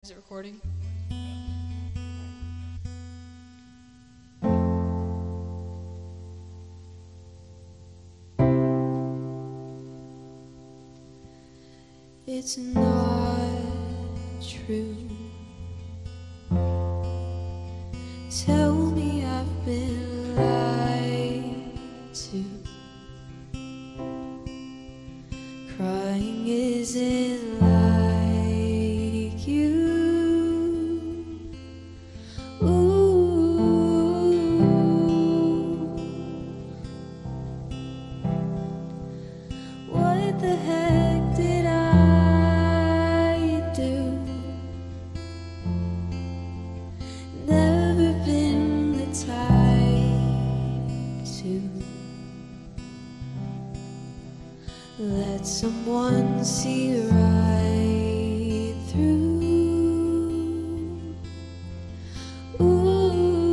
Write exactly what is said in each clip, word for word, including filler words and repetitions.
Is it recording? It's not true. Tell me I've been lied to. Crying isn't like you. Ooh. What the heck did I do? Never been the type to let someone see right through. Ooh.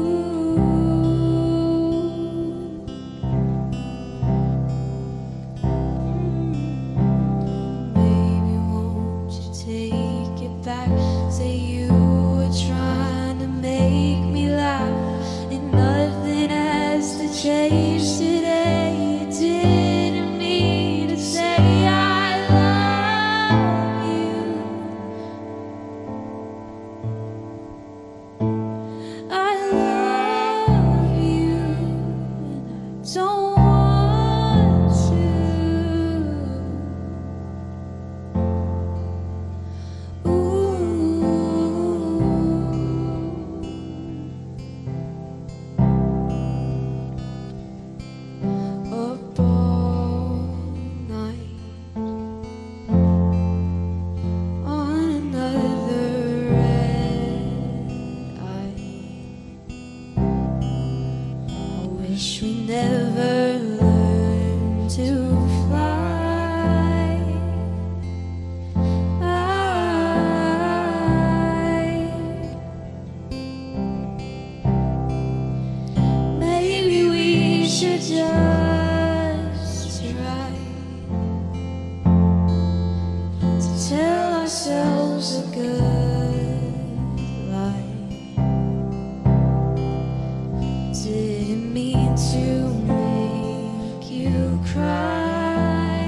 Baby, won't you take it back? Say you were trying to make me laugh, and nothing has to change today. You didn't mean to say I love you. I love you, and I don't want to. Up all night on another red eye. I wish we never learned to fly. I Maybe we should just try to tell ourselves a good lie. Didn't mean to make you cry.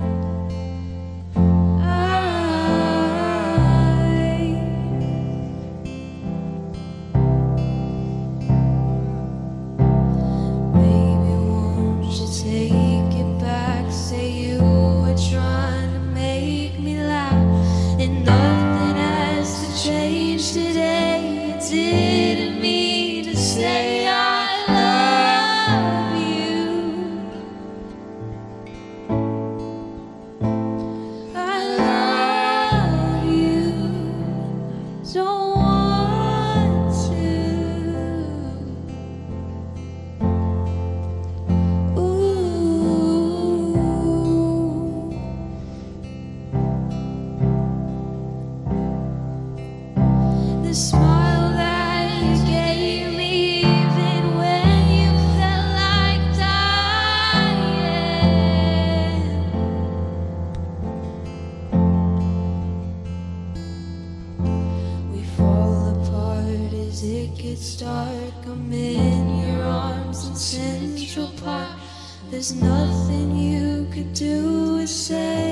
I Baby, won't you take it back? Say you were trying to make me laugh, and nothing has to change today. You didn't mean to say I love you. I love you. Don't want to. Ooh. The smile that you gave me, even when you felt like dying. We fall apart as it gets dark. I'm in your arms in Central Park. There's nothing you could do or say.